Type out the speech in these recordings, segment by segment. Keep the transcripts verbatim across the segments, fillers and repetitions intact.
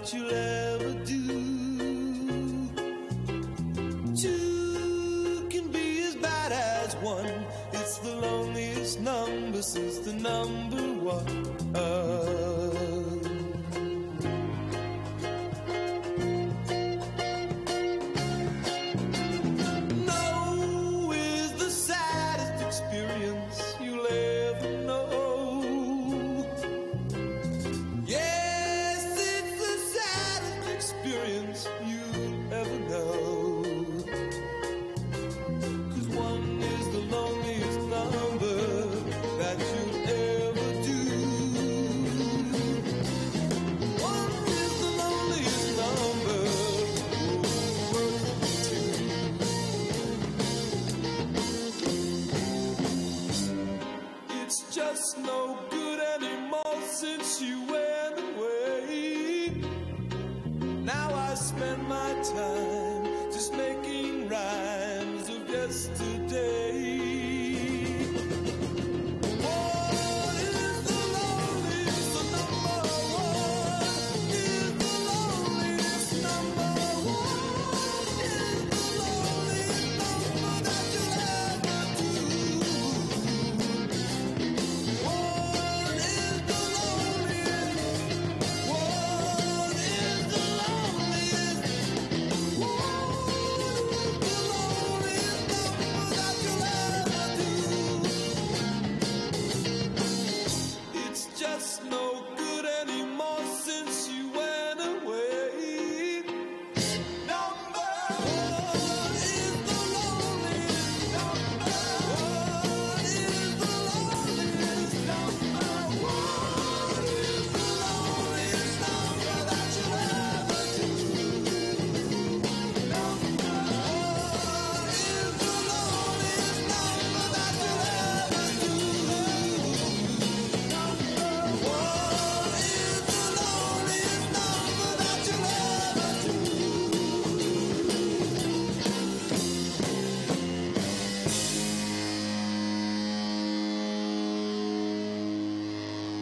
that you'll ever do. Two can be as bad as one. It's the loneliest number since the number one. No is the saddest experience you'll ever know. Yes, it's the saddest experience you'll ever know. 'Cause one is the loneliest number that you'll ever do. One is the loneliest number. It's just no good anymore since you went away. Now I spend my time just making rhymes of yesterday. One is the loneliest, the number one is the loneliest number. One is the loneliest number that you'll ever do. One is the loneliest. One is the loneliest. One is the loneliest number that you'll ever do. It's just no good anymore since you went away. Number one is the loneliest number. One is the loneliest number. One is the loneliest number that you'll ever do. Number one is the loneliest number that you'll ever do. Number one is the loneliest number that you'll ever do.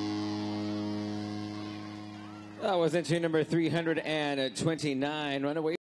That was entry number three hundred twenty-nine, Runaway.